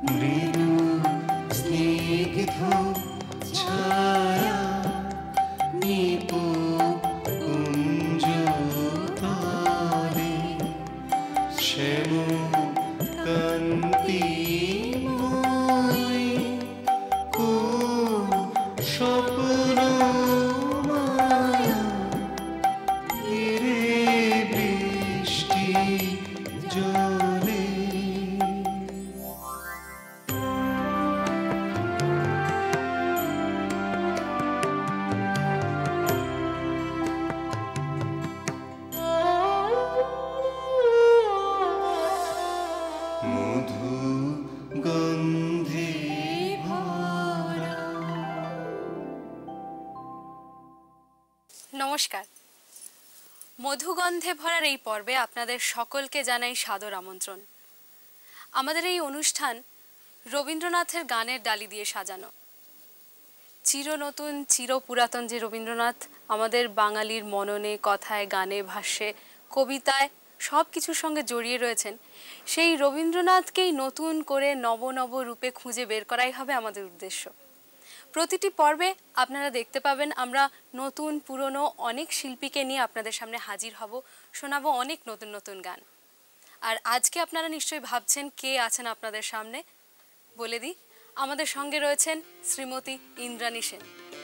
মৃদু স্নিগ্ধ ছায়া নিপু কুঞ্জ তারে শ্যাম কান্তি স্বপ্ন মায়া ধীরে বৃষ্টি জলে। মধু গন্ধে ভরা। নমস্কার, মধুগন্ধে ভরার এই পর্বে আপনাদের সকলকে জানাই সাদর আমন্ত্রণ। আমাদের এই অনুষ্ঠান রবীন্দ্রনাথের গানের ডালি দিয়ে সাজানো। চির নতুন চির পুরাতন যে রবীন্দ্রনাথ আমাদের বাঙালির মননে, কথায়, গানে, ভাষ্যে, কবিতায় সব কিছুর সঙ্গে জড়িয়ে রয়েছেন, সেই রবীন্দ্রনাথকেই নতুন করে নব নব রূপে খুঁজে বের করাই হবে আমাদের উদ্দেশ্য। প্রতিটি পর্বে আপনারা দেখতে পাবেন আমরা নতুন পুরনো অনেক শিল্পীকে নিয়ে আপনাদের সামনে হাজির হব, শোনাবো অনেক নতুন নতুন গান। আর আজকে আপনারা নিশ্চয়ই ভাবছেন কে আছেন আপনাদের সামনে। বলে দিই, আমাদের সঙ্গে রয়েছেন শ্রীমতী ইন্দ্রাণী সেন।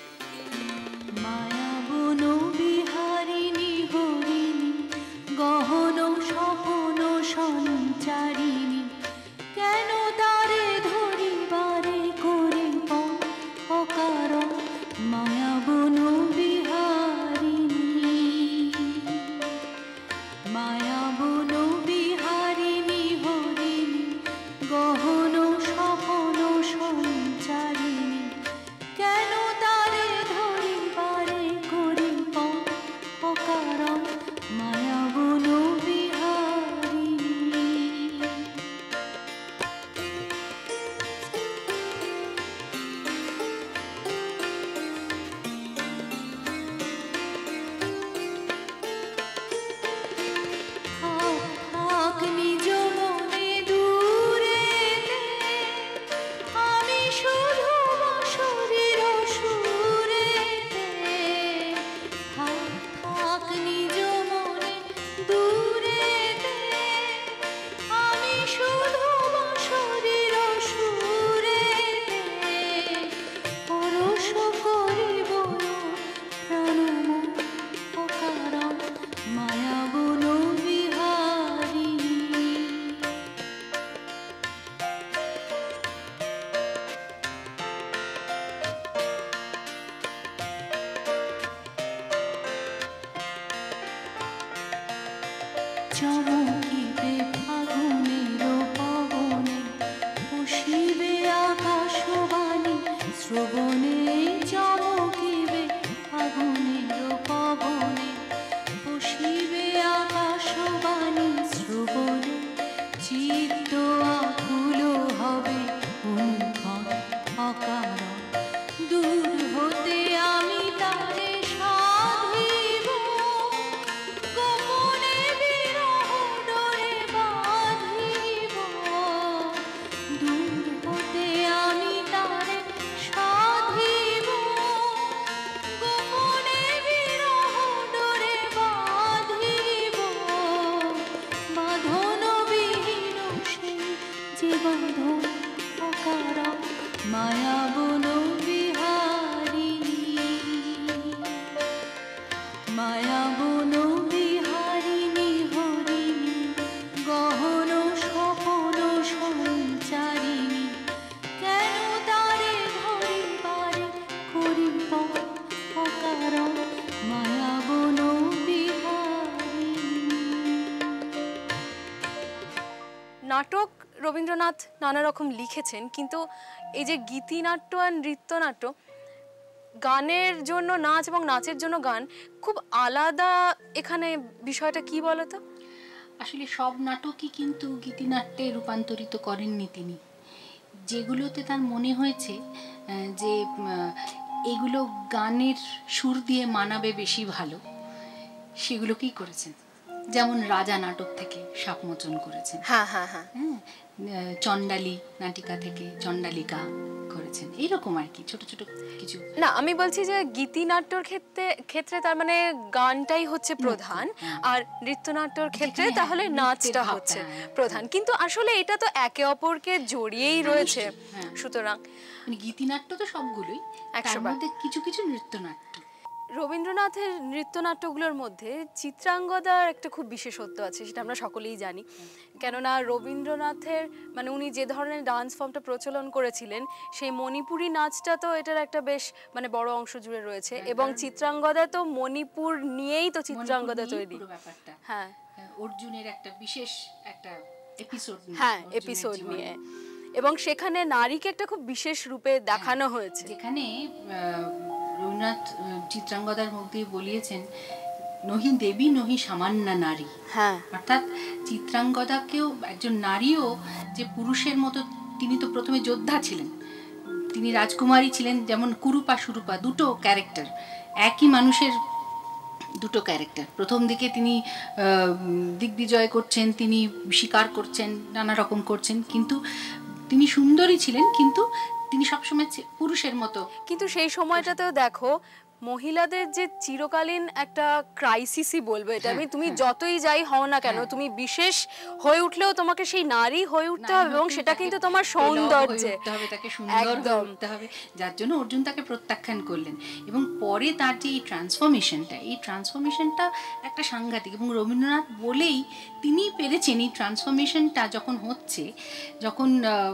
মায়াবন বিহারিণী হরিণী গহন স্বপন সঞ্চারিণী কেন তারে ধরিবারে করে অকারণ মায়াবন বিহারিণী মায়াবন বিহারিণী হরিণী গহন স্বপন সঞ্চারিণী কেন তারে ধরিবারে করে অকারণ মায়াবন বিহারিণী। থাক নিজ মনে দূরেতে আমি শুধু বসরের সুরেতে থাক নিজ মনে দূরেতে আমি শুধু বসরের সুরেতে পরশ করিব প্রাণমন অকারণ মায়াবন বিহারিণী। চমকিবে ফাগুনের পবনে বসিবে আকাশবাণী শ্রবণে চমকিবে ফাগুনের পবনে বসিবে আকাশবাণী শ্রবণে চিত্ত আকুল হবে অনুক্ষণ অকারণ দূর হতে আমি তারে সাধিব গোপনে বিরহ ডোরে বাঁধিব দূর হতে আমি তারে সাধিব গোপনে বিরহ ডোরে বাঁধিব বাঁধন বিহীন সেই যে বাঁধন অকারণ মায়াবন বিহারিণী মায়াবন বিহারিণী হরিণী গহন স্বপন সঞ্চারিণী কেন তারে ধরিবারে করিব অকারণ মায়াবন বিহারিণী। নাটক রবীন্দ্রনাথ নানা রকম লিখেছেন, কিন্তু এই যে গীতিনাট্য আর নৃত্যনাট্য, গানের জন্য নাচ এবং নাচের জন্য গান, খুব আলাদা এখানে বিষয়টা কি বলতো? আসলে সব নাটকই কিন্তু গীতিনাট্যে রূপান্তরিত করেননি তিনি। যেগুলোতে তার মনে হয়েছে যে এগুলো গানের সুর দিয়ে মানাবে বেশি ভালো, সেগুলোকেই করেছেন। যেমন রাজা নাটক থেকে সাপমোচন করেছেন, হ্যাঁ হ্যাঁ হ্যাঁ, চণ্ডালী নাটিকা থেকে চণ্ডালিকা করেছেন, এইরকম আর কি ছোট ছোট কিছু। না আমি বলছি যে গীতিনাট্যর ক্ষেত্রে ক্ষেত্রে তার মানে গানটাই হচ্ছে প্রধান, আর নৃত্যনাট্যর ক্ষেত্রে তাহলে নাচটা হচ্ছে প্রধান, কিন্তু আসলে এটা তো একে অপরকে জড়িয়েই রয়েছে। সুতরাং মানে গীতিনাট্য তো সবগুলোই, তার মধ্যে কিছু কিছু নৃত্যনাট্য। রবীন্দ্রনাথের নৃত্যনাট্যগুলোর মধ্যে চিত্রাঙ্গদার একটা খুব বিশেষত্ব আছে, সেটা আমরা সকলেই জানি। কেননা রবীন্দ্রনাথের মানে উনি যে ধরনের ডান্স ফর্মটা প্রচলন করেছিলেন, সেই মণিপুরি নাচটা তো এটার একটা বেশ মানে বড় অংশ জুড়ে রয়েছে, এবং চিত্রাঙ্গদা তো মণিপুর নিয়েই তো চিত্রাঙ্গদা তৈরি। হ্যাঁ, অর্জুনের একটা বিশেষ একটা এপিসোড, হ্যাঁ এপিসোড নিয়ে, এবং সেখানে নারীকে একটা খুব বিশেষ রূপে দেখানো হয়েছে, যেখানে রবীন্দ্রনাথ চিত্রাঙ্গদার মধ্যে বলিয়েছেন নহি দেবী নহি সামান্য নারী। হ্যাঁ, অর্থাৎ চিত্রাঙ্গদাকেও একজন নারীও যে পুরুষের মতো, তিনি তো প্রথমে যোদ্ধা ছিলেন, তিনি রাজকুমারী ছিলেন, যেমন কুরুপা সুরূপা দুটো ক্যারেক্টার, একই মানুষের দুটো ক্যারেক্টার। প্রথম দিকে তিনি দিগ্বিজয় করছেন, তিনি শিকার করছেন, নানা রকম করছেন, কিন্তু তিনি সুন্দরী ছিলেন, কিন্তু তিনি সবসময় পুরুষের মতো। কিন্তু সেই সময়টাতেও দেখো মহিলাদের যে চিরকালীন একটা ক্রাইসিসই বলবো এটা আমি, তুমি যতই যাই হও না কেন, তুমি বিশেষ হয়ে উঠলেও তোমাকে সেই নারী হয়ে উঠতে হবে, এবং সেটা কিন্তু তোমার সৌন্দর্যে তাকে সুন্দর হয়ে উঠতে হবে, যার জন্য অর্জুন তাকে প্রত্যাখ্যান করলেন। এবং পরে তার যে এই ট্রান্সফরমেশনটা একটা সাংঘাতিক, এবং রবীন্দ্রনাথ বলেই তিনি পেরেছেন এই ট্রান্সফরমেশনটা যখন হচ্ছে, যখন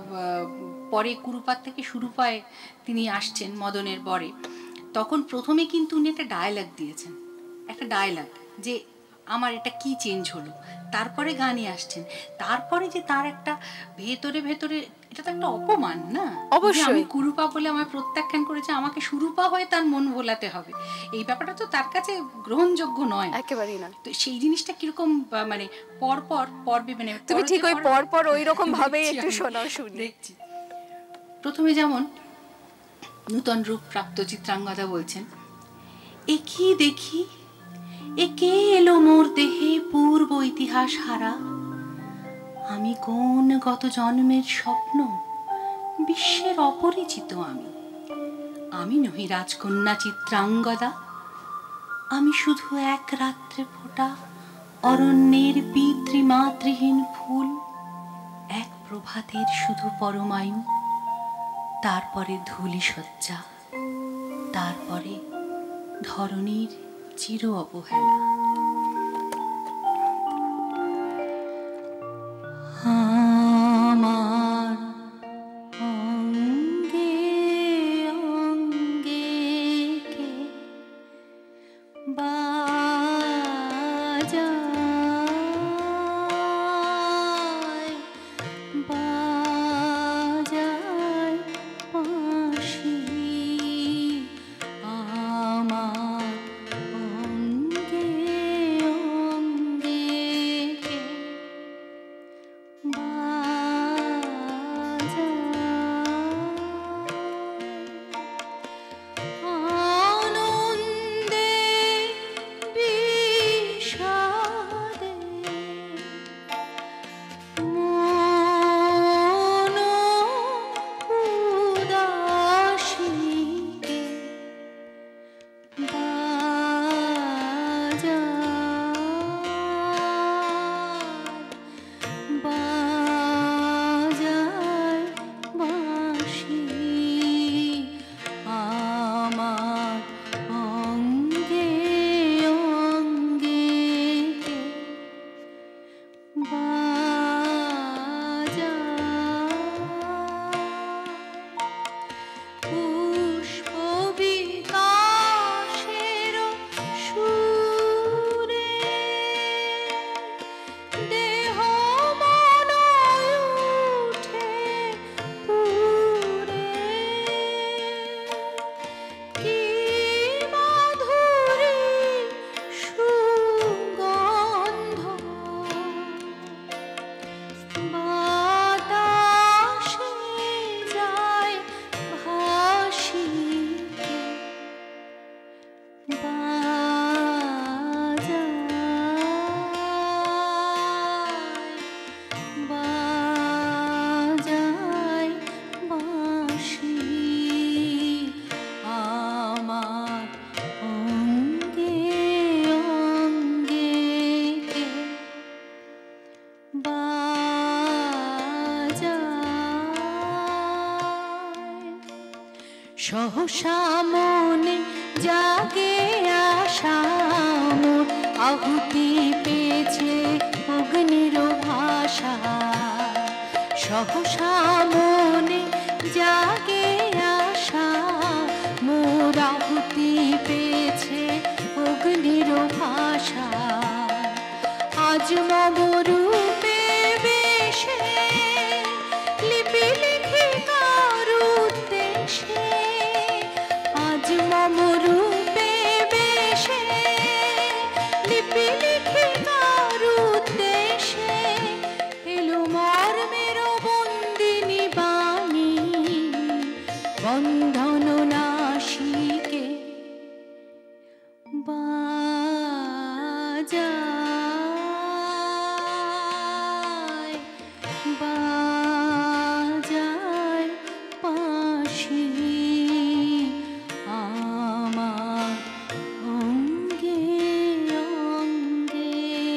পরে কুরুপাত থেকে সুরূপায় তিনি আসছেন মদনের বরে, তখন প্রথমে কিন্তু উনি একটা ডায়ালগ দিয়েছেন, একটা ডায়ালগ যে আমার এটা কি চেঞ্জ হলো, তারপরে গানে আসছেন, তারপরে যে তার একটা ভেতরে ভেতরে, এটা তো একটা অপমান না, অবশ্যই আমি কুরুপা বলে আমায় প্রত্যাখ্যান করেছে, আমাকে সুরূপা হয়ে তার মন ভোলাতে হবে, এই ব্যাপারটা তো তার কাছে গ্রহণযোগ্য নয়, একেবারেই না। তো সেই জিনিসটা কিরকম মানে পরপর পর্বে, মানে তুমি ঠিক ওই পরপর ওই রকম ভাবেই একটু শোনাও, শুনি। দেখছি প্রথমে যেমন নূতন রূপ প্রাপ্ত চিত্রাঙ্গদা বলছেন, এ কি দেখি, এ কে এলো মোর দেহে পূর্ব ইতিহাস হারা, আমি কোন গত জন্মের স্বপ্ন, বিশ্বের অপরিচিত আমি নহি রাজকন্যা চিত্রাঙ্গদা, আমি শুধু এক রাত্রে ফোটা অরণ্যের পিতৃমাতৃহীন ফুল, এক প্রভাতের শুধু পরমায়ু, তারপরে ধূলি শয্যা, তারপরে ধরণীর চির অবহেলা। আমার অঙ্গে অঙ্গে কে বাজায় বাজায় বাঁশি, আমার অঙ্গে সহসা মনে জাগে আশা মোর, আহুতি পেয়েছে অগ্নির ভাষা। সহসা মনে জাগে আশা মোর, আহুতি পেয়েছে অগ্নির ভাষা। আজ মম রূপে বেশে লিপি লিখি কার উদ্দেশে, আজ মম রূপে বেশে লিপি লিখি কার উদ্দেশে, এলো মর্মের বন্দিনী বাণী বন্ধন নাশিকে বাজায় বাজায় পাশি আমার অঙ্গে অঙ্গে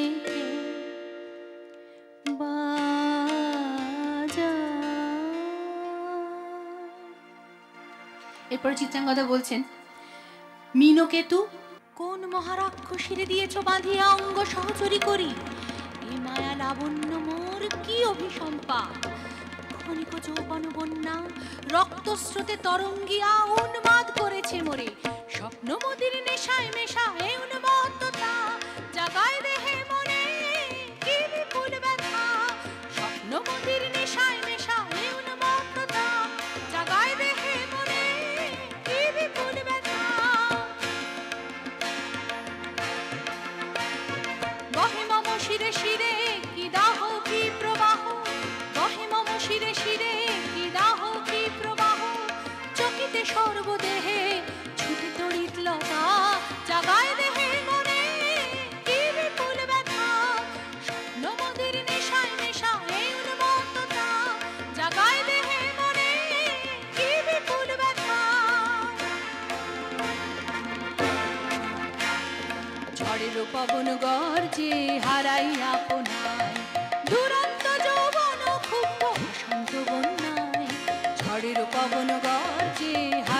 বাজায়। এরপর চিত্রাঙ্গদা বলছেন, মীনকেতু কোন মহারাক্ষসীরে দিয়েছ বাঁধিয়া অঙ্গ সহচরী করি, এ মায়া লাবণ্য মোর কি অভিসম্পাত। ক্ষণিক যৌবন বন্যা রক্তস্রোতে তরঙ্গিয়া উন্মাদ করেছে মোরে, স্বপ্ন মদির নেশায় মেশা এ উন্মত্ততা জাগায় দেহে মনে কি বিপুল ব্যথা। স্বপ্ন মদির নেশায় মেশা এ উন্মত্ততা জাগায় দেহে মনে কি বিপুল ব্যথা। বহে মম শিরে শিরে কি দাহ কি প্রবাহ, বহে মম শিরে শিরে কি দাহ কি প্রবাহ। চকিতে সর্বদেহে ছুটি তড়িৎ লতা জাগায় দেহে মনে কি বিপুল ব্যথা। স্বপ্ন মদির নেশায় নেশা এই উন্মত্ততা জাগায় দেহে মনে কি বিপুল ব্যথা। ঝড়ের পবন গর্জে হারাই আপনায়, দুরন্ত যৌবন ক্ষুব্ধ শান্ত বন্যায়। ঝড়ের পবন গর্জে